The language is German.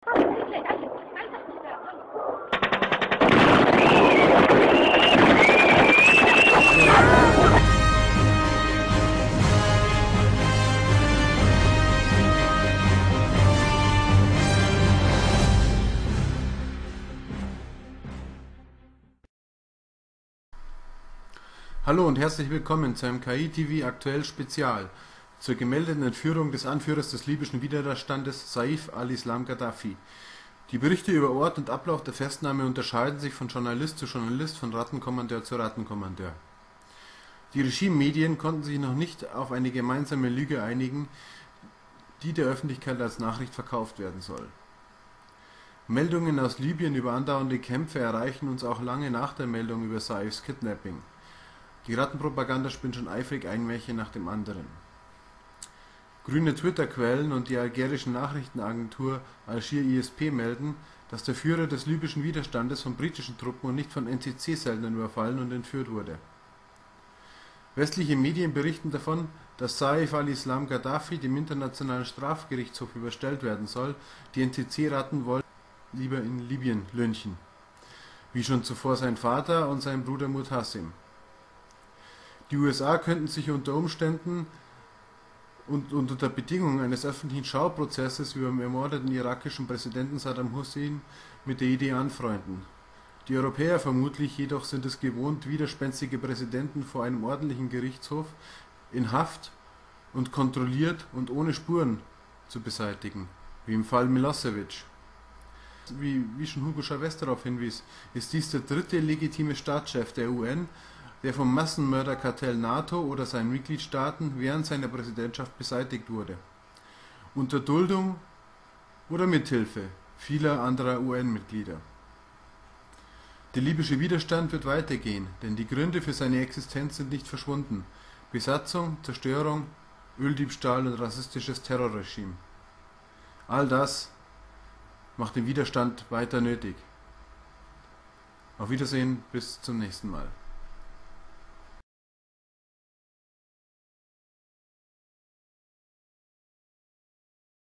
Hallo und herzlich willkommen zu einem KI-TV Aktuell Spezial zur gemeldeten Entführung des Anführers des libyschen Widerstandes Saif al-Islam Gaddafi. Die Berichte über Ort und Ablauf der Festnahme unterscheiden sich von Journalist zu Journalist, von Rattenkommandeur zu Rattenkommandeur. Die Regimemedien konnten sich noch nicht auf eine gemeinsame Lüge einigen, die der Öffentlichkeit als Nachricht verkauft werden soll. Meldungen aus Libyen über andauernde Kämpfe erreichen uns auch lange nach der Meldung über Saifs Kidnapping. Die Rattenpropaganda spinnt schon eifrig ein Märchen nach dem anderen. Grüne Twitter-Quellen und die algerische Nachrichtenagentur Algier ISP melden, dass der Führer des libyschen Widerstandes von britischen Truppen und nicht von NCC-Söldnern überfallen und entführt wurde. Westliche Medien berichten davon, dass Saif al-Islam Gaddafi dem Internationalen Strafgerichtshof überstellt werden soll. Die NCC-Ratten wollen lieber in Libyen lynchen, wie schon zuvor sein Vater und sein Bruder Mutassim. Die USA könnten sich unter Umständen und unter Bedingungen eines öffentlichen Schauprozesses über den ermordeten irakischen Präsidenten Saddam Hussein mit der Idee anfreunden. Die Europäer vermutlich jedoch sind es gewohnt, widerspenstige Präsidenten vor einem ordentlichen Gerichtshof in Haft und kontrolliert und ohne Spuren zu beseitigen, wie im Fall Milosevic. Wie schon Hugo Chavez darauf hinwies, ist dies der dritte legitime Staatschef der UN, der vom Massenmörderkartell NATO oder seinen Mitgliedstaaten während seiner Präsidentschaft beseitigt wurde, unter Duldung oder Mithilfe vieler anderer UN-Mitglieder. Der libysche Widerstand wird weitergehen, denn die Gründe für seine Existenz sind nicht verschwunden: Besatzung, Zerstörung, Öldiebstahl und rassistisches Terrorregime. All das macht den Widerstand weiter nötig. Auf Wiedersehen, bis zum nächsten Mal.